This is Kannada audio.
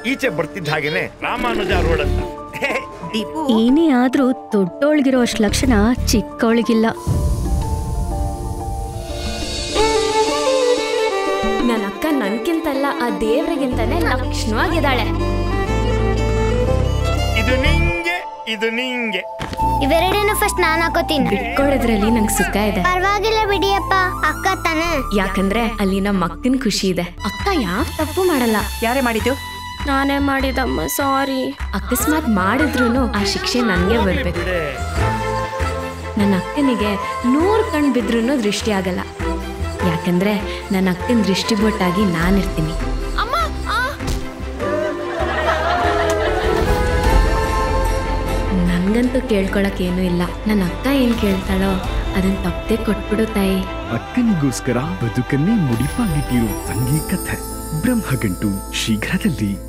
ಈಚೆ ಬರ್ತಿದ್ದ ಹಾಗೇನೆ ರಾಮಾನುಜ ರೋಡ್ ಅಂತ. ದೀಪು, ಏನೇ ಆದ್ರೂ ದೊಡ್ಡೋಳ್ಗಿರೋ ಅಷ್ಟು ಲಕ್ಷಣ ಚಿಕ್ಕವಳಿಗಿಲ್ಲ. ನನ್ನ ಅಕ್ಕ ನನ್ಕಿಂತಲ್ಲ ಆ ದೇವ್ರಿಗಿಂತಾನೆ ಲಕ್ಷಣವಾಗಿದ್ದಾಳೆ. ಇದು ನಿಂಗೆ, ಇದು ನಿಂಗೆ. ಇವೆರಡೇನು ಫಸ್ಟ್ ನಾನು ಹಾಕೋತೀನಿ. ಬಿಟ್ಕೊಡೋದ್ರಲ್ಲಿ ನಂಗೆ ಸುಖ ಇದೆ. ಪರವಾಗಿಲ್ಲ ಬಿಡಿಯಪ್ಪ, ಅಕ್ಕ ತಾನೆ. ಯಾಕಂದ್ರೆ ಅಲ್ಲಿ ನಮ್ಮ ಅಕ್ಕನ ಖುಷಿ ಇದೆ. ಅಕ್ಕ ಯಾವ ತಪ್ಪು ಮಾಡಲ್ಲ. ಯಾರೇ ಮಾಡಿದ್ದು? ನಾನೇ ಮಾಡಿದಮ್ಮ, ಸಾರಿ. ಅಕಸ್ಮಾತ್ ಮಾಡಿದ್ರು ಆ ಶಿಕ್ಷೆ ನನ್ಗೆ ಬರ್ಬೇಕು. ನನ್ನ ಅಕ್ಕನಿಗೆ 100 ಕಣ್ ಬಿದ್ರೂ ದೃಷ್ಟಿ ಆಗಲ್ಲ. ಯಾಕಂದ್ರೆ ನನ್ನ ಅಕ್ಕನ ದೃಷ್ಟಿ ಬೊಟ್ಟಾಗಿ ನಾನಿರ್ತೀನಿ. ನನ್ಗಂತೂ ಕೇಳ್ಕೊಳಕ್ ಏನೂ ಇಲ್ಲ. ನನ್ನ ಅಕ್ಕ ಏನ್ ಕೇಳ್ತಾಳೋ ಅದನ್ನ ತಪ್ಪದೆ ಕೊಟ್ಬಿಡು ತಾಯಿ. ಅಕ್ಕನಿಗೋಸ್ಕರ ಬದುಕನ್ನೇ ಮುಡಿಪಾಗಿಟ್ಟಿರೋ ತಂಗಿ ಕಥೆ ಬ್ರಹ್ಮಗಂಟು ಶೀಘ್ರದಲ್ಲಿ.